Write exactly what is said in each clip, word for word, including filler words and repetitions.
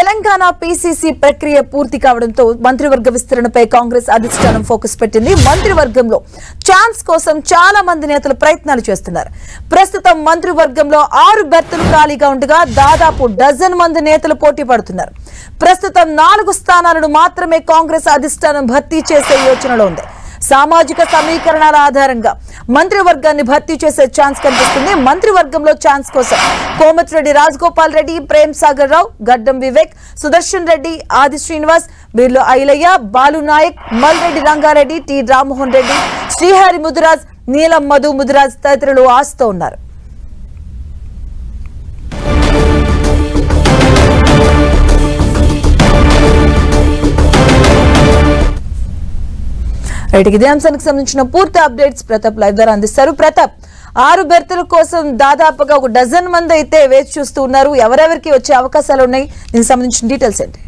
Telangana PCC ప్రక్రియ పూర్తి కావడంతో మంత్రివర్గ విస్తరణపై కాంగ్రెస్ అధిష్టానం ఫోకస్ పెట్టింది. మంత్రివర్గంలో ఛాన్స్ కోసం చాలా మంది నేతలు ప్రయత్నాలు చేస్తున్నారు. ప్రస్తుతం మంత్రివర్గంలో ఆరు బెర్తులు ఖాళీగా ఉండగా దాదాపు డజన్ మంది నేతలు పోటీ పడుతున్నారు. ప్రస్తుతం నాలుగు స్థానాలను మాత్రమే కాంగ్రెస్ అధిష్టానం భర్తీ చేసే యోచనలో ఉంది. సామాజిక సమీకరణాల ఆధారంగా మంత్రివర్గాన్ని భర్తీ చేసే ఛాన్స్ కనిపిస్తుంది. మంత్రివర్గంలో ఛాన్స్ కోసం కోమటిరెడ్డి రాజగోపాల్ రెడ్డి, ప్రేమ్ సాగర్ రావు, గడ్డం వివేక్, సుదర్శన్ రెడ్డి, ఆది శ్రీనివాస్, బిర్లో ఐలయ్య, బాలు నాయక్, మల్రెడ్డి రంగారెడ్డి, టి రామ్మోహన్ రెడ్డి, శ్రీహరి ముదిరాజ్, నీలం మధు ముదిరాజ్ తదితరులు ఆశతో ఉన్నారు. రైట్, ఇదే అంశానికి సంబంధించిన పూర్తి అప్డేట్స్ ప్రతాప్ లైవ్ ద్వారా అందిస్తారు. ప్రతాప్, ఆరు బెర్తుల కోసం దాదాపుగా ఒక డజన్ మంది అయితే వేచి చూస్తూ ఉన్నారు. ఎవరెవరికి వచ్చే అవకాశాలు ఉన్నాయి, దీనికి సంబంధించిన డీటెయిల్స్ ఏంటి?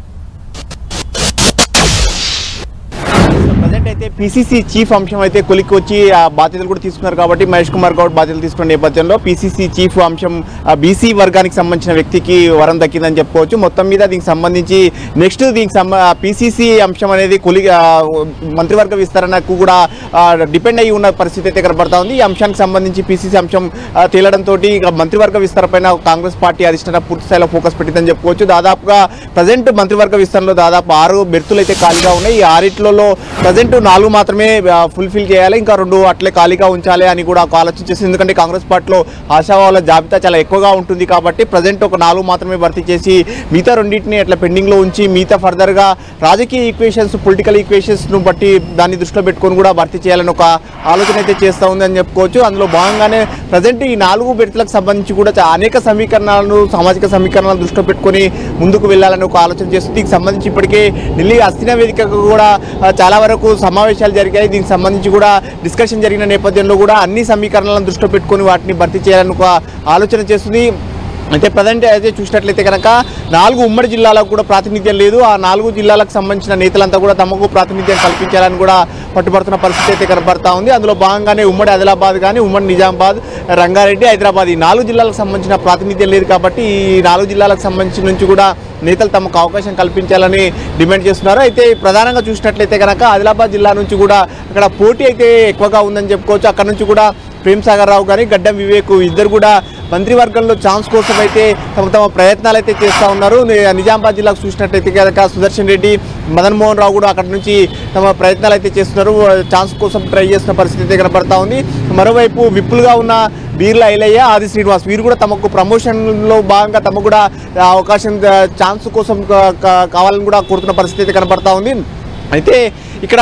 ప్రజెంట్ అయితే పీసీసీ చీఫ్ అంశం అయితే కొలిక్కి వచ్చి ఆ బాధ్యతలు కూడా తీసుకున్నారు కాబట్టి మహేష్ కుమార్ గౌడ్ బాధ్యతలు తీసుకున్న నేపథ్యంలో పీసీసీ చీఫ్ అంశం బీసీ వర్గానికి సంబంధించిన వ్యక్తికి వరం దక్కిందని చెప్పుకోవచ్చు. మొత్తం మీద దీనికి సంబంధించి నెక్స్ట్ దీనికి సంబ పీసీసీ అంశం అనేది కొలి మంత్రివర్గ విస్తరణకు కూడా డిపెండ్ అయ్యి ఉన్న పరిస్థితి అయితే కనబడతా ఉంది. ఈ అంశానికి సంబంధించి పీసీసీ అంశం తేలడంతో మంత్రివర్గ విస్తరణ పైన కాంగ్రెస్ పార్టీ అధిష్టానం పూర్తి స్థాయిలో ఫోకస్ పెట్టిందని చెప్పుకోవచ్చు. దాదాపుగా ప్రజెంట్ మంత్రివర్గ విస్తరణలో దాదాపు ఆరు బెర్తులు అయితే ఖాళీగా ఉన్నాయి. ఈ ఆరిట్లలో ప్రజెంట్ నాలుగు మాత్రమే ఫుల్ఫిల్ చేయాలి, ఇంకా రెండు అట్లే ఖాళీగా ఉంచాలి అని కూడా ఒక ఆలోచన చేసింది. ఎందుకంటే కాంగ్రెస్ పార్టీలో ఆశావాహుల జాబితా చాలా ఎక్కువగా ఉంటుంది కాబట్టి ప్రజెంట్ ఒక నాలుగు మాత్రమే భర్తీ చేసి మిగతా రెండింటిని అట్లా పెండింగ్లో ఉంచి మిగతా ఫర్దర్గా రాజకీయ ఈక్వేషన్స్, పొలిటికల్ ఈక్వేషన్స్ను బట్టి దాన్ని దృష్టిలో పెట్టుకొని కూడా భర్తీ చేయాలని ఒక ఆలోచన అయితే చేస్తూ ఉంది అని చెప్పుకోవచ్చు. అందులో భాగంగానే ప్రజెంట్ ఈ నాలుగు బెర్తులకు సంబంధించి కూడా అనేక సమీకరణాలను, సామాజిక సమీకరణాలను దృష్టిలో పెట్టుకొని ముందుకు వెళ్ళాలని ఒక ఆలోచన చేస్తుంది. దీనికి సంబంధించి ఇప్పటికే ఢిల్లీ హస్తిన వేదికకు కూడా చాలా వరకు సమావేశాలు జరిగాయి. దీనికి సంబంధించి కూడా డిస్కషన్ జరిగిన నేపథ్యంలో కూడా అన్ని సమీకరణాలను దృష్టిలో పెట్టుకొని వాటిని భర్తీ చేయాలని ఒక ఆలోచన చేస్తుంది. అయితే ప్రజెంట్ అయితే చూసినట్లయితే కనుక నాలుగు ఉమ్మడి జిల్లాలకు కూడా ప్రాతినిధ్యం లేదు. ఆ నాలుగు జిల్లాలకు సంబంధించిన నేతలంతా కూడా తమకు ప్రాతినిధ్యం కల్పించాలని కూడా పట్టుబడుతున్న పరిస్థితి అయితే కనబడతా ఉంది. అందులో భాగంగానే ఉమ్మడి ఆదిలాబాద్ కానీ, ఉమ్మడి నిజామాబాద్, రంగారెడ్డి, హైదరాబాద్ ఈ నాలుగు జిల్లాలకు సంబంధించిన ప్రాతినిధ్యం లేదు కాబట్టి ఈ నాలుగు జిల్లాలకు సంబంధించి నుంచి కూడా నేతలు తమకు అవకాశం కల్పించాలని డిమాండ్ చేస్తున్నారు. అయితే ప్రధానంగా చూసినట్లయితే కనుక ఆదిలాబాద్ జిల్లా నుంచి కూడా అక్కడ పోటీ అయితే ఎక్కువగా ఉందని చెప్పుకోవచ్చు. అక్కడ నుంచి కూడా ప్రేమ్ సాగర్ రావు కానీ, గడ్డం వివేక్ ఇద్దరు కూడా మంత్రివర్గంలో ఛాన్స్ కోసం అయితే తమ తమ ప్రయత్నాలు అయితే చేస్తూ ఉన్నారు. నిజామాబాద్ జిల్లాకు చూసినట్లయితే కనుక సుదర్శన్ రెడ్డి, మదన్ మోహన్ రావు కూడా అక్కడ నుంచి తమ ప్రయత్నాలు అయితే చేస్తున్నారు. ఛాన్స్ కోసం ట్రై చేస్తున్న పరిస్థితి అయితే కనబడతా ఉంది. మరోవైపు విప్పులుగా ఉన్న బీర్ల ఐలయ్య, ఆది శ్రీనివాస్ వీరు కూడా తమకు ప్రమోషన్లో భాగంగా తమకు కూడా అవకాశం ఛాన్స్ కోసం కావాలని కూడా కోరుతున్న పరిస్థితి అయితే కనబడతా ఉంది. అయితే ఇక్కడ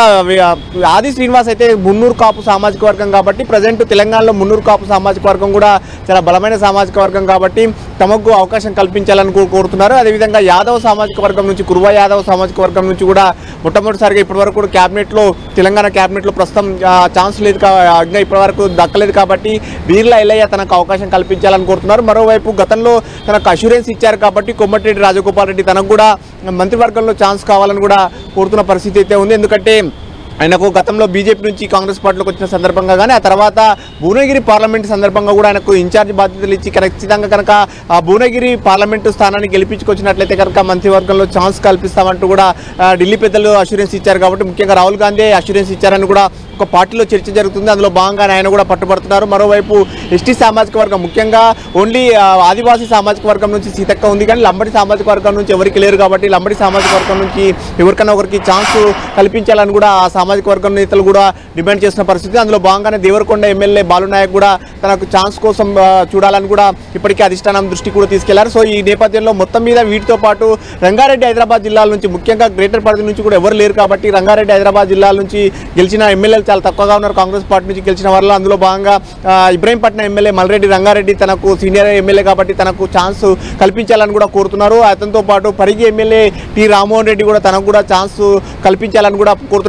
ఆది శ్రీనివాస్ అయితే మున్నూరు కాపు సామాజిక వర్గం కాబట్టి ప్రజెంట్ తెలంగాణలో మున్నూరు కాపు సామాజిక వర్గం కూడా చాలా బలమైన సామాజిక వర్గం కాబట్టి తమకు అవకాశం కల్పించాలని కోరుతున్నారు. అదేవిధంగా యాదవ్ సామాజిక వర్గం నుంచి, కురువా యాదవ్ సామాజిక వర్గం నుంచి కూడా మొట్టమొదటిసారిగా ఇప్పటివరకు కూడా క్యాబినెట్లో, తెలంగాణ క్యాబినెట్లో ప్రస్తుతం ఛాన్స్ లేదు, ఇంకా ఇప్పటివరకు దక్కలేదు కాబట్టి బీర్ల ఐలయ్య తనకు అవకాశం కల్పించాలని కోరుతున్నారు. మరోవైపు గతంలో తనకు అష్యూరెన్స్ ఇచ్చారు కాబట్టి కోమటిరెడ్డి రాజగోపాల్ రెడ్డి తనకు కూడా మంత్రివర్గంలో ఛాన్స్ కావాలని కూడా కోరుతున్న పరిస్థితి అయితే ఉంది. ఎందుకంటే ఆయనకు గతంలో బీజేపీ నుంచి కాంగ్రెస్ పార్టీలోకి వచ్చిన సందర్భంగా కానీ, ఆ తర్వాత భువనగిరి పార్లమెంటు సందర్భంగా కూడా ఆయనకు ఇన్ఛార్జ్ బాధ్యతలు ఇచ్చి ఖచ్చితంగా కనుక ఆ భువనగిరి పార్లమెంటు స్థానాన్ని గెలిపించుకొచ్చినట్లయితే కనుక మంత్రివర్గంలో ఛాన్స్ కల్పిస్తామంటూ కూడా ఢిల్లీ పెద్దలు అష్యూరెన్స్ ఇచ్చారు కాబట్టి ముఖ్యంగా రాహుల్ గాంధీ అష్యూరెన్స్ ఇచ్చారని కూడా ఒక పార్టీలో చర్చ జరుగుతుంది. అందులో భాగంగానే ఆయన కూడా పట్టుబడుతున్నారు. మరోవైపు ఎస్టీ సామాజిక వర్గం, ముఖ్యంగా ఓన్లీ ఆదివాసీ సామాజిక వర్గం నుంచి సీతక్క ఉంది కానీ లంబడి సామాజిక వర్గం నుంచి ఎవరికి లేరు కాబట్టి లంబడి సామాజిక వర్గం నుంచి ఎవరికైనా ఒకరికి ఛాన్స్ కల్పించాలని కూడా ఆ సామాజిక వర్గం నేతలు కూడా డిమాండ్ చేస్తున్న పరిస్థితి. అందులో భాగంగానే దేవరకొండ ఎమ్మెల్యే బాలు నాయక్ కూడా తనకు ఛాన్స్ కోసం చూడాలని కూడా ఇప్పటికే అధిష్టానం దృష్టి కూడా తీసుకెళ్లారు. సో ఈ నేపథ్యంలో మొత్తం మీద వీటితో పాటు రంగారెడ్డి, హైదరాబాద్ జిల్లాల నుంచి, ముఖ్యంగా గ్రేటర్ పరిధి నుంచి కూడా ఎవరు లేరు కాబట్టి రంగారెడ్డి, హైదరాబాద్ జిల్లాల నుంచి గెలిచిన ఎమ్మెల్యేలు చాలా తక్కువగా ఉన్నారు. కాంగ్రెస్ పార్టీ నుంచి గెలిచిన వాళ్ళు అందులో భాగంగా ఇబ్రహీంపట్నం ఎమ్మెల్యే మల్రెడ్డి రంగారెడ్డి తనకు సీనియర్ ఎమ్మెల్యే కాబట్టి తనకు ఛాన్స్ కల్పించాలని కూడా కోరుతున్నారు. అతనితో పాటు పరిగి ఎమ్మెల్యే టి రామ్మోహన్ రెడ్డి కూడా తనకు కూడా ఛాన్స్ కల్పించాలని కూడా కోరుతున్న పరిస్థితి ఉంది.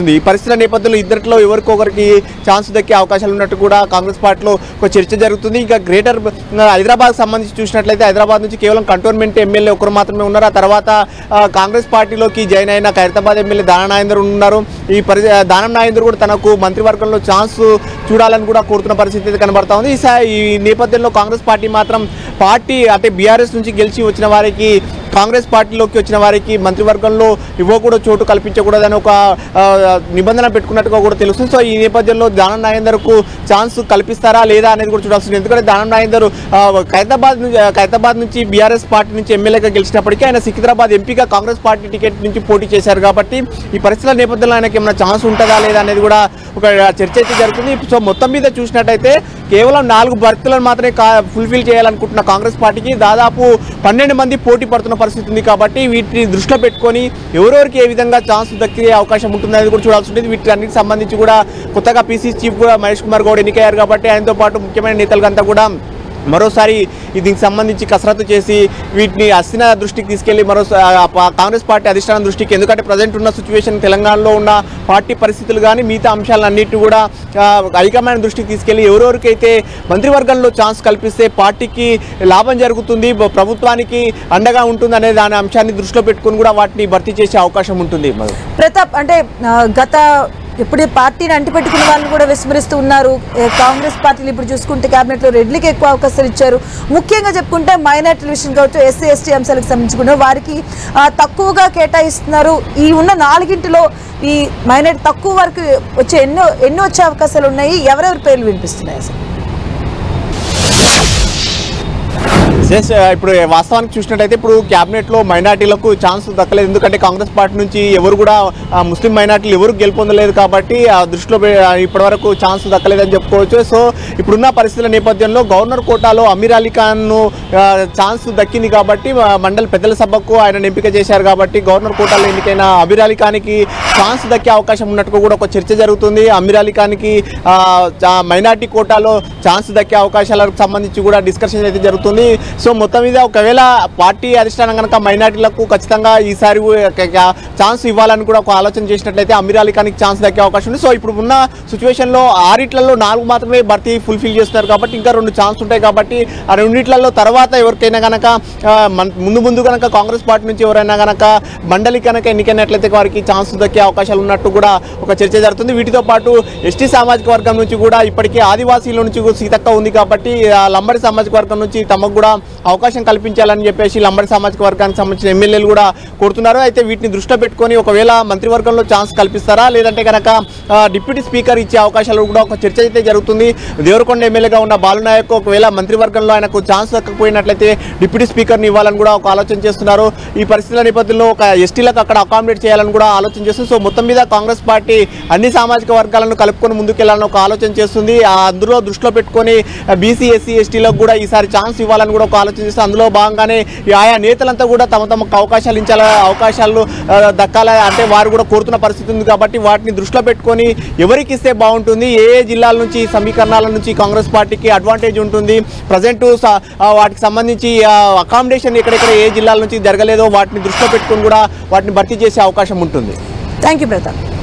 తెలుస్తుంది. ఈ పరిస్థితుల నేపథ్యంలో ఇద్దరిలో ఎవరికొకరికి ఛాన్స్ దక్కే అవకాశాలు ఉన్నట్టు కూడా కాంగ్రెస్ పార్టీలో ఒక చర్చ జరుగుతుంది. ఇంకా గ్రేటర్ హైదరాబాద్ సంబంధించి చూసినట్లయితే హైదరాబాద్ నుంచి కేవలం కంటోన్మెంట్ ఎమ్మెల్యే ఒకరు మాత్రమే ఉన్నారు. ఆ తర్వాత కాంగ్రెస్ పార్టీలోకి జాయిన్ అయిన ఖైరతాబాద్ ఎమ్మెల్యే దానం నాగేందర్ ఉన్నారు. ఈ పరి దానం నాగేందర్ కూడా తనకు మంత్రివర్గంలో ఛాన్స్ చూడాలని కూడా కోరుతున్న పరిస్థితి అయితే కనబడతా ఉంది. ఈ నేపథ్యంలో కాంగ్రెస్ పార్టీ మాత్రం పార్టీ అంటే బీఆర్ఎస్ నుంచి గెలిచి వచ్చిన వారికి కాంగ్రెస్ పార్టీలోకి వచ్చిన వారికి మంత్రివర్గంలో ఇవ్వకూడదు, చోటు కల్పించకూడదని ఒక నిబంధన పెట్టుకున్నట్టుగా కూడా తెలుస్తుంది. సో ఈ నేపథ్యంలో దానం నాగేందర్కు ఛాన్స్ కల్పిస్తారా లేదా అనేది కూడా చూడాల్సింది. ఎందుకంటే దానం నాగేందర్ ఖైరతాబాద్ నుంచి ఖైరతాబాద్ నుంచి బీఆర్ఎస్ పార్టీ నుంచి ఎమ్మెల్యేగా గెలిచినప్పటికీ ఆయన సికింద్రాబాద్ ఎంపీగా కాంగ్రెస్ పార్టీ టికెట్ నుంచి పోటీ చేశారు. కాబట్టి ఈ పరిస్థితుల నేపథ్యంలో ఆయనకి ఏమైనా ఛాన్స్ ఉంటుందా లేదా అనేది కూడా ఒక చర్చ అయితే జరుగుతుంది. సో మొత్తం మీద చూసినట్టయితే కేవలం నాలుగు భర్తలను మాత్రమే ఫుల్ఫిల్ చేయాలనుకుంటున్న కాంగ్రెస్ పార్టీకి దాదాపు పన్నెండు మంది పోటీ పడుతున్న పరిస్థితి ఉంది. కాబట్టి వీటిని దృష్టిలో పెట్టుకొని ఎవరెవరికి ఏ విధంగా ఛాన్స్ దక్కే అవకాశం ఉంటుందనేది కూడా చూడాల్సి ఉంటుంది. వీటి అన్నిటికి సంబంధించి కూడా కొత్తగా పీసీసీ చీఫ్ కూడా మహేష్ కుమార్ గౌడ్ ఎన్నికయ్యారు. కాబట్టి ఆయనతో పాటు ముఖ్యమైన నేతలంతా కూడా మరోసారి దీనికి సంబంధించి కసరత్తు చేసి వీటిని అస్థిన దృష్టికి తీసుకెళ్లి మరో కాంగ్రెస్ పార్టీ అధిష్టానం దృష్టికి, ఎందుకంటే ప్రజెంట్ ఉన్న సిచ్యువేషన్ తెలంగాణలో ఉన్న పార్టీ పరిస్థితులు కానీ మిగతా అంశాలన్నింటినీ కూడా హైకమాండ్ దృష్టికి తీసుకెళ్లి ఎవరెవరికైతే మంత్రివర్గంలో ఛాన్స్ కల్పిస్తే పార్టీకి లాభం జరుగుతుంది, ప్రభుత్వానికి అండగా ఉంటుంది అనే దాని అంశాన్ని దృష్టిలో పెట్టుకుని కూడా వాటిని భర్తీ చేసే అవకాశం ఉంటుంది. ప్రతాప్, అంటే గత ఇప్పుడు పార్టీని అంటిపెట్టుకున్న వాళ్ళని కూడా విస్మరిస్తూ ఉన్నారు. కాంగ్రెస్ పార్టీలు ఇప్పుడు చూసుకుంటే కేబినెట్లో రెడ్లకి ఎక్కువ అవకాశాలు ఇచ్చారు. ముఖ్యంగా చెప్పుకుంటే మైనార్టీ విషయం కావచ్చు, ఎస్సీ ఎస్టీ అంశాలకు సంబంధించి కూడా వారికి తక్కువగా కేటాయిస్తున్నారు. ఈ ఉన్న నాలుగింటిలో ఈ మైనార్టీ తక్కువ వరకు వచ్చే ఎన్నో ఎన్నో వచ్చే అవకాశాలు ఉన్నాయి. ఎవరెవరి పేర్లు వినిపిస్తున్నాయి అసలు? ఎస్, ఇప్పుడు వాస్తవానికి చూసినట్టయితే ఇప్పుడు క్యాబినెట్లో మైనార్టీలకు ఛాన్స్ దక్కలేదు. ఎందుకంటే కాంగ్రెస్ పార్టీ నుంచి ఎవరు కూడా ముస్లిం మైనార్టీలు ఎవరు గెలుపొందలేదు. కాబట్టి ఆ దృష్టిలో ఇప్పటివరకు ఛాన్స్ దక్కలేదని చెప్పుకోవచ్చు. సో ఇప్పుడున్న పరిస్థితుల నేపథ్యంలో గవర్నర్ కోటాలో అమీర్ అలీ ఖాన్ను ఛాన్స్ దక్కింది. కాబట్టి మండలి పెద్దల సభకు ఆయన ఎంపిక చేశారు. కాబట్టి గవర్నర్ కోటాలో ఎన్నికైన అమీర్ అలీ ఖాన్కి ఛాన్స్ దక్కే అవకాశం ఉన్నట్టుగా కూడా ఒక చర్చ జరుగుతుంది. అమీర్ అలీ ఖాన్కి మైనార్టీ కోటాలో ఛాన్స్ దక్కే అవకాశాలకు సంబంధించి కూడా డిస్కషన్ అయితే జరుగుతుంది. సో మొత్తం మీద ఒకవేళ పార్టీ అధిష్టానం కనుక మైనార్టీలకు ఖచ్చితంగా ఈసారి ఛాన్స్ ఇవ్వాలని కూడా ఒక ఆలోచన చేసినట్లయితే అమీర్ అలీ ఖాన్కి ఛాన్స్ దక్కే అవకాశం ఉంది. సో ఇప్పుడు ఉన్న సిచ్యువేషన్లో ఆరిట్లలో నాలుగు మాత్రమే భర్తీ ఫుల్ఫిల్ చేస్తున్నారు. కాబట్టి ఇంకా రెండు ఛాన్స్ ఉంటాయి. కాబట్టి ఆ రెండిట్లలో తర్వాత ఎవరికైనా కనుక ముందు ముందు కనుక కాంగ్రెస్ పార్టీ నుంచి ఎవరైనా కనుక మండలి కనుక ఎన్నికైనట్లయితే వారికి ఛాన్స్ దక్కే అవకాశాలు ఉన్నట్టు కూడా ఒక చర్చ జరుగుతుంది. వీటితో పాటు ఎస్టీ సామాజిక వర్గం నుంచి కూడా ఇప్పటికీ ఆదివాసీల నుంచి సీతక్క ఉంది. కాబట్టి లంబడి సామాజిక వర్గం నుంచి తమకు కూడా అవకాశం కల్పించాలని చెప్పేసి లంబడి సామాజిక వర్గానికి సంబంధించిన ఎమ్మెల్యేలు కూడా కోరుతున్నారు. అయితే వీటిని దృష్టిలో పెట్టుకొని ఒకవేళ మంత్రివర్గంలో ఛాన్స్ కల్పిస్తారా లేదంటే కనుక డిప్యూటీ స్పీకర్ ఇచ్చే అవకాశాలు కూడా ఒక చర్చ అయితే జరుగుతుంది. దేవరకొండ ఎమ్మెల్యేగా ఉన్న బాలునాయక్ ఒకవేళ మంత్రివర్గంలో ఆయనకు ఛాన్స్ దక్కకపోయినట్లయితే డిప్యూటీ స్పీకర్ని ఇవ్వాలని కూడా ఒక ఆలోచన చేస్తున్నారు. ఈ పరిస్థితుల నేపథ్యంలో ఒక ఎస్టీలకు అక్కడ అకామిడేట్ చేయాలని కూడా ఆలోచన చేస్తుంది. సో మొత్తం మీద కాంగ్రెస్ పార్టీ అన్ని సామాజిక వర్గాలను కలుపుకొని ముందుకెళ్లాలని ఒక ఆలోచన చేస్తుంది. అందులో దృష్టిలో పెట్టుకొని బీసీ ఎస్సీ ఎస్టీలకు కూడా ఈసారి ఛాన్స్ ఇవ్వాలని కూడా ఒక ఆలోచన చేస్తే అందులో భాగంగానే ఆయా నేతలంతా కూడా తమ తమకు అవకాశాలు ఇచ్చాల అవకాశాలు దక్కాల అంటే వారు కూడా కోరుతున్న పరిస్థితి ఉంది. కాబట్టి వాటిని దృష్టిలో పెట్టుకొని ఎవరికి ఇస్తే బాగుంటుంది, ఏ ఏ జిల్లాల నుంచి సమీకరణాల నుంచి కాంగ్రెస్ పార్టీకి అడ్వాంటేజ్ ఉంటుంది, ప్రజెంట్ వాటికి సంబంధించి అకామిడేషన్ ఎక్కడెక్కడ ఏ జిల్లాల నుంచి జరగలేదో వాటిని దృష్టిలో పెట్టుకొని కూడా వాటిని భర్తీ చేసే అవకాశం ఉంటుంది. Thank you Pratap.